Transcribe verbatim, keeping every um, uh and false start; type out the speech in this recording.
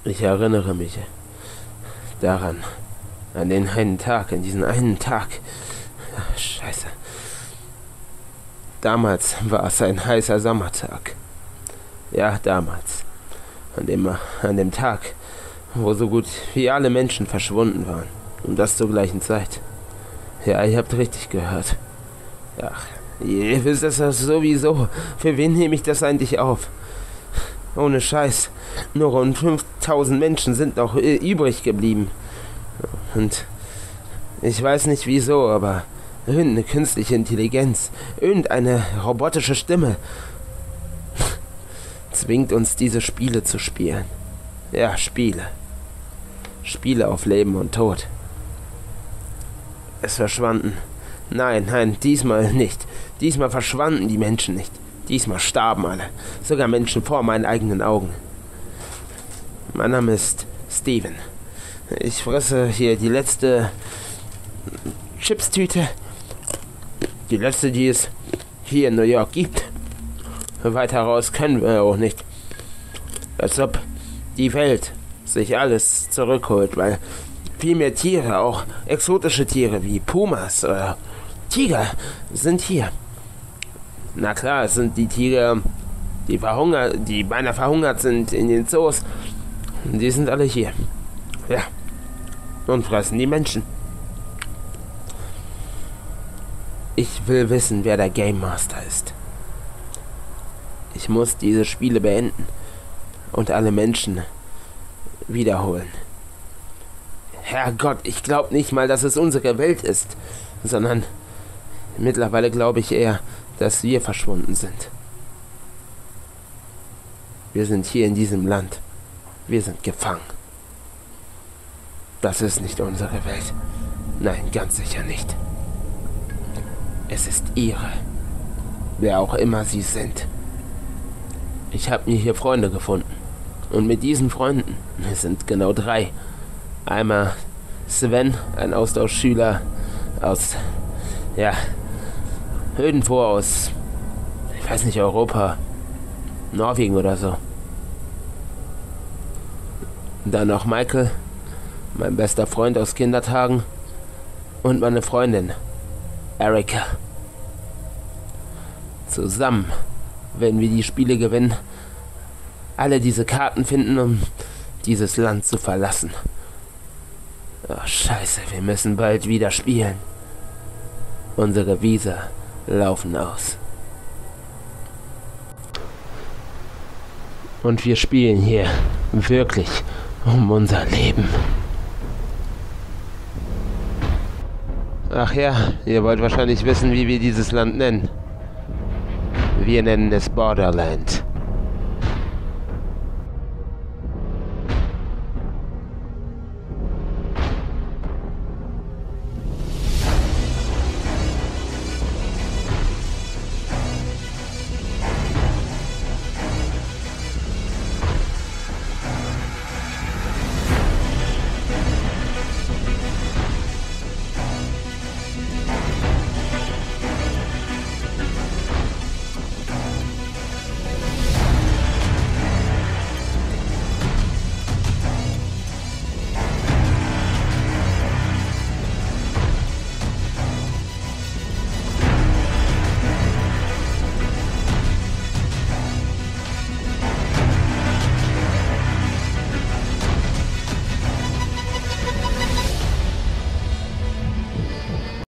Ich erinnere mich daran, an den einen Tag, an diesen einen Tag. Ach, Scheiße. Damals war es ein heißer Sommertag. Ja, damals. An dem, an dem Tag, wo so gut wie alle Menschen verschwunden waren. Und das zur gleichen Zeit. Ja, ihr habt richtig gehört. Ach, ihr wisst das sowieso. Für wen nehme ich das eigentlich auf? Ohne Scheiß. Nur rund fünftausend Menschen sind noch äh, übrig geblieben. Und ich weiß nicht wieso, aber irgendeine künstliche Intelligenz, irgendeine robotische Stimme zwingt uns, diese Spiele zu spielen. Ja, Spiele. Spiele auf Leben und Tod. Es verschwanden. Nein, nein, diesmal nicht. Diesmal verschwanden die Menschen nicht. Diesmal starben alle. Sogar Menschen vor meinen eigenen Augen. Mein Name ist Steven. Ich fresse hier die letzte Chipstüte. Die letzte, die es hier in New York gibt. Weiter raus können wir auch nicht. Als ob die Welt sich alles zurückholt, weil viel mehr Tiere, auch exotische Tiere wie Pumas oder Tiger, sind hier. Na klar, es sind die Tiger, die verhungert, die beinahe verhungert sind in den Zoos. Die sind alle hier. Ja. Und fressen die Menschen. Ich will wissen, wer der Game Master ist. Ich muss diese Spiele beenden und alle Menschen wiederholen. Herrgott, ich glaube nicht mal, dass es unsere Welt ist, sondern mittlerweile glaube ich eher, dass wir verschwunden sind. Wir sind hier in diesem Land. Wir sind gefangen. Das ist nicht unsere Welt. Nein, ganz sicher nicht. Es ist ihre. Wer auch immer sie sind. Ich habe mir hier Freunde gefunden. Und mit diesen Freunden, es sind genau drei. Einmal Sven, ein Austauschschüler aus, ja, irgendwo aus, ich weiß nicht, Europa, Norwegen oder so. Und dann noch Michael, mein bester Freund aus Kindertagen. Und meine Freundin, Erika. Zusammen werden wir die Spiele gewinnen, alle diese Karten finden, um dieses Land zu verlassen. Oh, Scheiße, wir müssen bald wieder spielen. Unsere Visa laufen aus. Und wir spielen hier wirklich um unser Leben. Ach ja, ihr wollt wahrscheinlich wissen, wie wir dieses Land nennen. Wir nennen es Borderland.